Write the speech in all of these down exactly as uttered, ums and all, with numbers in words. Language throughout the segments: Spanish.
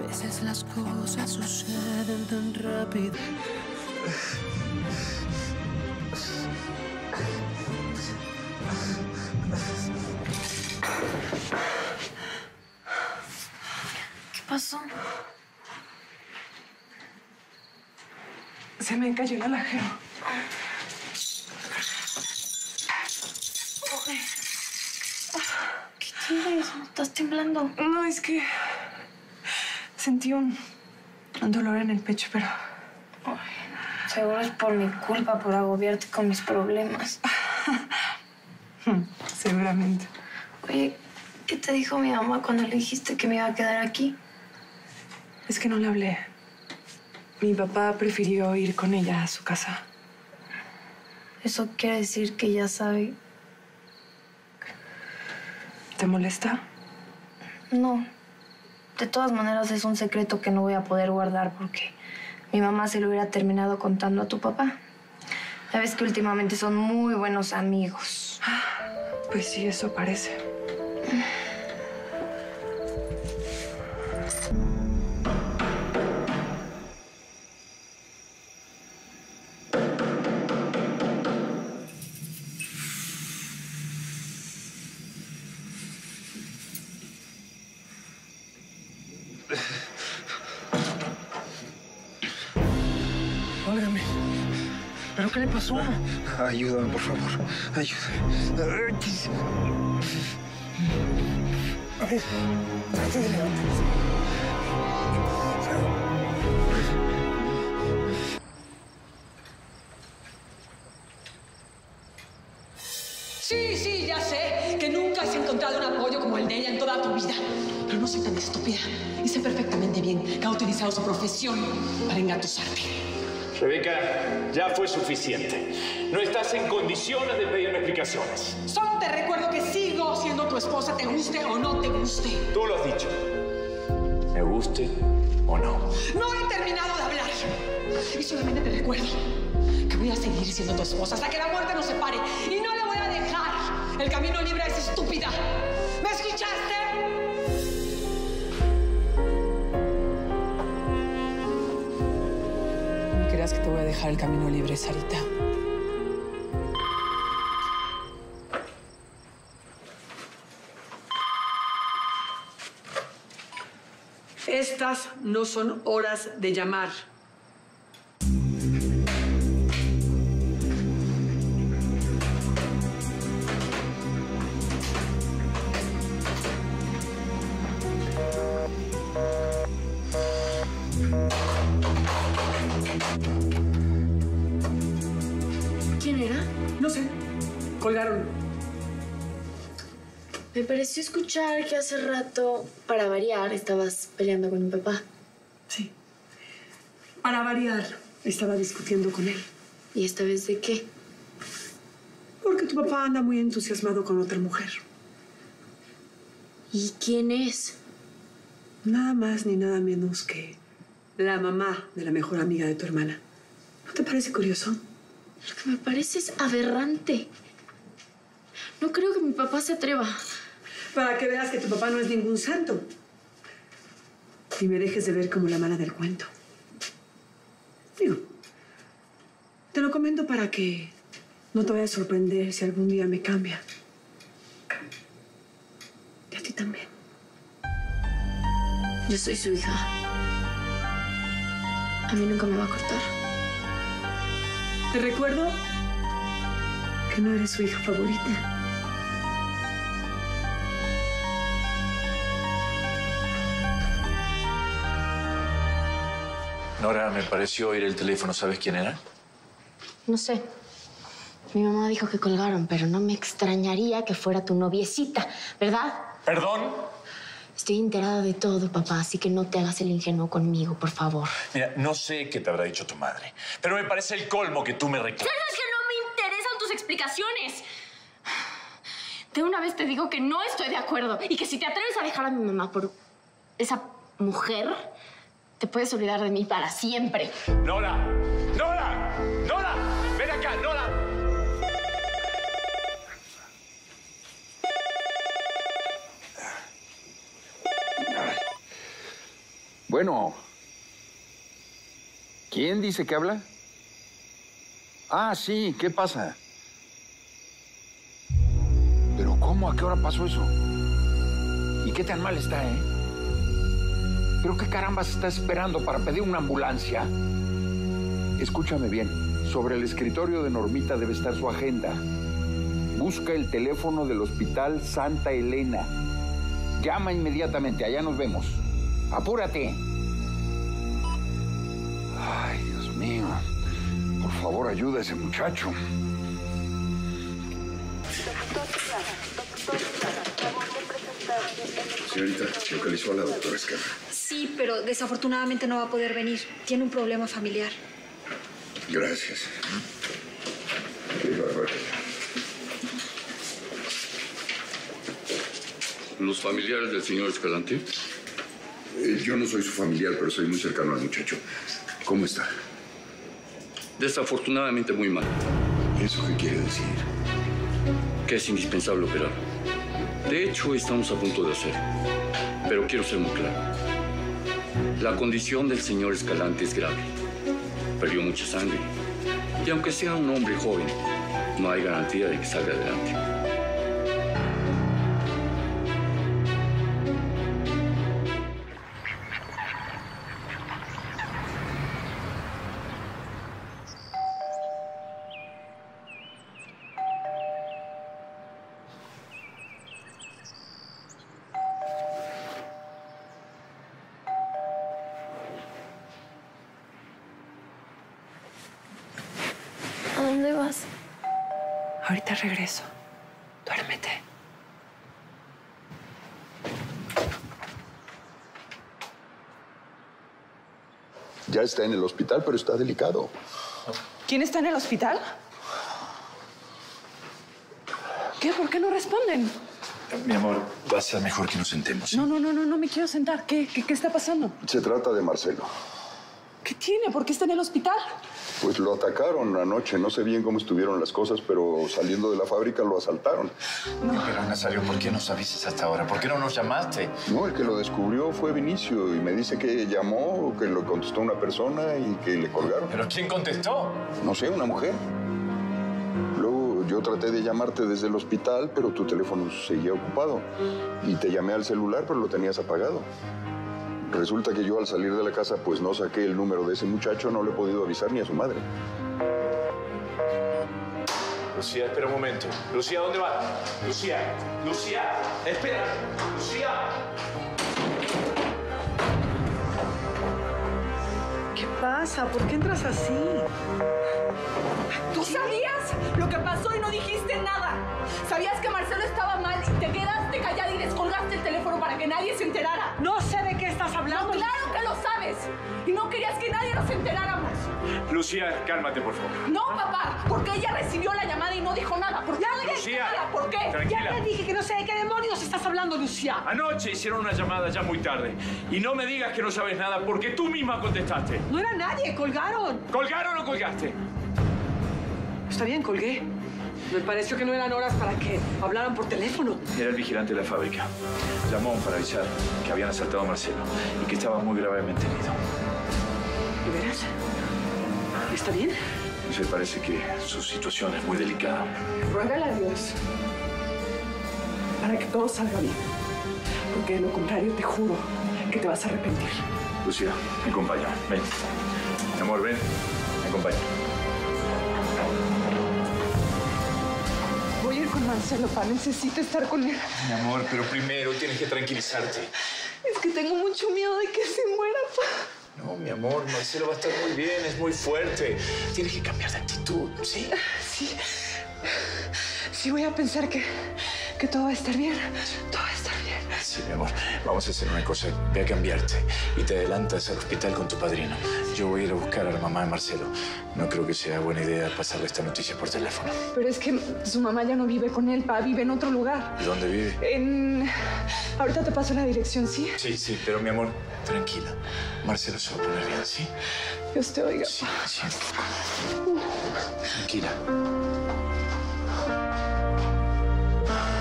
A veces las cosas suceden tan rápido. ¿Qué pasó? Se me cayó el alajero. ¿Qué tienes? ¿Estás temblando? No, es que sentí un, un dolor en el pecho, pero... Ay, seguro es por mi culpa, por agobiarte con mis problemas. Seguramente. Oye, ¿qué te dijo mi mamá cuando le dijiste que me iba a quedar aquí? Es que no le hablé. Mi papá prefirió ir con ella a su casa. Eso quiere decir que ya sabe... ¿Te molesta? No. De todas maneras, es un secreto que no voy a poder guardar porque mi mamá se lo hubiera terminado contando a tu papá. Ya ves que últimamente son muy buenos amigos. Pues sí, eso parece. Óigame. ¿Pero qué le pasó? Ayúdame, por favor. Ayúdame. A ver, trate de levantarse. Sí, sí, ya sé que nunca has encontrado un apoyo como el de ella en toda tu vida. Pero no soy tan estúpida y sé perfectamente bien que ha utilizado su profesión para engatusarte. Rebeca, ya fue suficiente. No estás en condiciones de pedirme explicaciones. Solo te recuerdo que sigo siendo tu esposa, te guste o no te guste. Tú lo has dicho. ¿Me guste o no? No he terminado de hablar. Y solamente te recuerdo que voy a seguir siendo tu esposa hasta que la muerte nos separe. Y no le voy a dejar el camino libre a esa estúpida. ¿Me escuchaste? No creas que te voy a dejar el camino libre, Sarita. Estas no son horas de llamar. ¿Quién era? No sé. Colgaron. Me pareció escuchar que hace rato, para variar, estabas peleando con mi papá. Sí. Para variar, estaba discutiendo con él. ¿Y esta vez de qué? Porque tu papá anda muy entusiasmado con otra mujer. ¿Y quién es? Nada más ni nada menos que la mamá de la mejor amiga de tu hermana. ¿No te parece curioso? Lo que me parece es aberrante. No creo que mi papá se atreva. Para que veas que tu papá no es ningún santo. Y me dejes de ver como la mala del cuento. Digo, te lo comento para que no te vaya a sorprender si algún día me cambia. Y a ti también. Yo soy su hija. A mí nunca me va a cortar. Te recuerdo que no eres su hija favorita. Nora, me pareció oír el teléfono. ¿Sabes quién era? No sé. Mi mamá dijo que colgaron, pero no me extrañaría que fuera tu noviecita, ¿verdad? ¿Perdón? Estoy enterada de todo, papá, así que no te hagas el ingenuo conmigo, por favor. Mira, no sé qué te habrá dicho tu madre, pero me parece el colmo que tú me reclames. ¿Sabes que no me interesan tus explicaciones? De una vez te digo que no estoy de acuerdo y que si te atreves a dejar a mi mamá por esa mujer, te puedes olvidar de mí para siempre. ¡Nora! ¡Nora! ¡Nora! ¡Ven acá, Nora! Bueno. ¿Quién dice que habla? Ah, sí, ¿qué pasa? ¿Pero cómo? ¿A qué hora pasó eso? ¿Y qué tan mal está, eh? ¿Pero qué carambas estás esperando para pedir una ambulancia? Escúchame bien. Sobre el escritorio de Normita debe estar su agenda. Busca el teléfono del Hospital Santa Elena. Llama inmediatamente. Allá nos vemos. ¡Apúrate! Ay, Dios mío. Por favor, ayuda a ese muchacho. Señorita, localizó a la doctora Escala. Sí, pero desafortunadamente no va a poder venir. Tiene un problema familiar. Gracias. ¿Los familiares del señor Escalante? Eh, yo no soy su familiar, pero soy muy cercano al muchacho. ¿Cómo está? Desafortunadamente muy mal. ¿Eso qué quiere decir? Que es indispensable operar. De hecho, estamos a punto de hacerlo. Pero quiero ser muy claro. La condición del señor Escalante es grave. Perdió mucha sangre. Y aunque sea un hombre joven, no hay garantía de que salga adelante. ¿A dónde vas? Ahorita regreso. Duérmete. Ya está en el hospital, pero está delicado. ¿Quién está en el hospital? ¿Qué? ¿Por qué no responden? Mi amor, va a ser mejor que nos sentemos. ¿Sí? No, no, no, no, no me quiero sentar. ¿Qué, qué, qué está pasando? Se trata de Marcelo. ¿Qué tiene? ¿Por qué está en el hospital? Pues lo atacaron anoche. No sé bien cómo estuvieron las cosas, pero saliendo de la fábrica lo asaltaron. No. Pero, Nazario, ¿por qué nos avisas hasta ahora? ¿Por qué no nos llamaste? No, el que lo descubrió fue Vinicio y me dice que llamó, que lo contestó una persona y que le colgaron. ¿Pero quién contestó? No sé, una mujer. Luego yo traté de llamarte desde el hospital, pero tu teléfono seguía ocupado. Y te llamé al celular, pero lo tenías apagado. Resulta que yo al salir de la casa pues no saqué el número de ese muchacho, no le he podido avisar ni a su madre. Lucía, espera un momento. Lucía, ¿dónde vas? Lucía, Lucía, espera. Lucía. ¿Qué pasa? ¿Por qué entras así? ¿Tú sabías lo que pasó y no dijiste nada? ¿Sabías que Marcelo estaba mal y te quedaste callada y descolgaste el teléfono para que nadie se enterara? No sé de qué estás hablando. No, claro que lo sabes. Y no querías que nadie nos enteráramos. Lucía, cálmate, por favor. No, papá, porque ella recibió la llamada y no dijo nada. ¿Por qué? Lucía, Lucía, nada. ¿Por qué? Tranquila. Ya te dije que no sé de qué demonios estás hablando, Lucía. Anoche hicieron una llamada ya muy tarde. Y no me digas que no sabes nada porque tú misma contestaste. No era nadie, colgaron. ¿Colgaron o colgaste? Está bien, colgué. Me pareció que no eran horas para que hablaran por teléfono. Era el vigilante de la fábrica. Llamó para avisar que habían asaltado a Marcelo y que estaba muy gravemente herido. ¿De veras? ¿Está bien? Se parece que su situación es muy delicada. Ruégale a Dios para que todo salga bien. Porque de lo contrario te juro que te vas a arrepentir. Lucía, me acompaña. Ven. Mi amor, ven. Me acompaña. Voy a ir con Marcelo, pa. Necesito estar con él. Mi amor, pero primero tienes que tranquilizarte. Es que tengo mucho miedo de que se muera, pa. No, mi amor, Marcelo va a estar muy bien, es muy fuerte. Tienes que cambiar de actitud, ¿sí? Sí. Sí, voy a pensar que, que todo va a estar bien. Todo va a estar bien. Sí, mi amor. Vamos a hacer una cosa. Ve a cambiarte y te adelantas al hospital con tu padrino. Yo voy a ir a buscar a la mamá de Marcelo. No creo que sea buena idea pasarle esta noticia por teléfono. Pero es que su mamá ya no vive con él, pa. Vive en otro lugar. ¿Y dónde vive? En... Ahorita te paso la dirección, ¿sí? Sí, sí, pero mi amor, tranquila. Marcelo se va a poner bien, ¿sí? Dios te oiga. Sí, sí. Tranquila.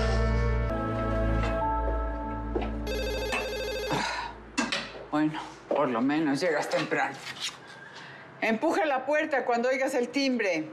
Bueno, Por lo menos llegas temprano. Empuja la puerta cuando oigas el timbre.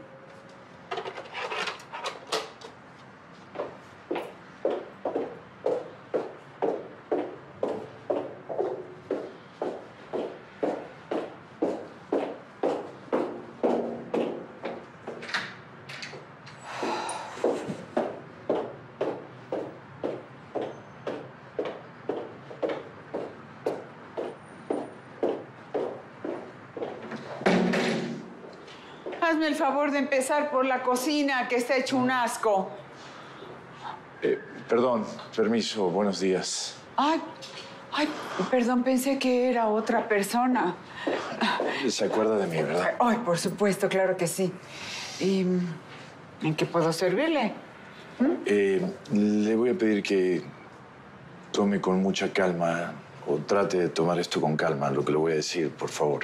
Hazme el favor de empezar por la cocina, que está hecho un asco. Eh, perdón, permiso, buenos días. Ay, ay, perdón, pensé que era otra persona. Se acuerda de mí, ¿verdad? Ay, por supuesto, claro que sí. ¿Y en qué puedo servirle? ¿Mm? Eh, le voy a pedir que tome con mucha calma, o trate de tomar esto con calma, lo que le voy a decir, por favor.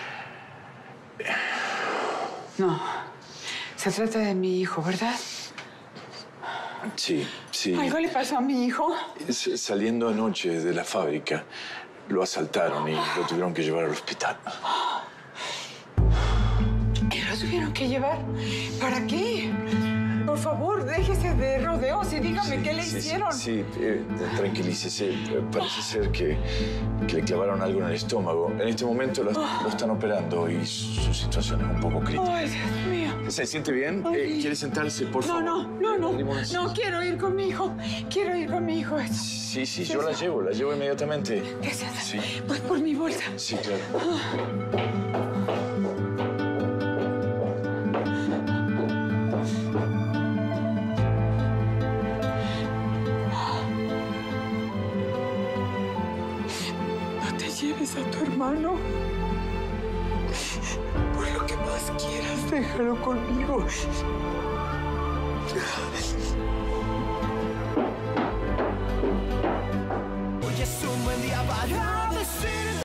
No, se trata de mi hijo, ¿verdad? Sí, sí. ¿Algo le pasó a mi hijo? S- Saliendo anoche de la fábrica, lo asaltaron y lo tuvieron que llevar al hospital. ¿Y lo tuvieron que llevar? ¿Para qué? Por favor, déjese de rodeos y dígame Sí, qué le sí, hicieron. Sí, sí, eh, tranquilícese. Eh, Parece ser que, que le clavaron algo en el estómago. En este momento lo, lo están operando y su situación es un poco crítica. Ay, Dios mío. ¿Se siente bien? Eh, ¿Quiere sentarse, por No, favor? no, no, no. Limones. No, quiero ir con mi hijo. Quiero ir con mi hijo. Sí, sí, yo la llevo, la llevo inmediatamente. Gracias. Sí, Pues por mi bolsa. sí, claro. No te lleves a tu hermano. Por lo que más quieras, déjalo conmigo.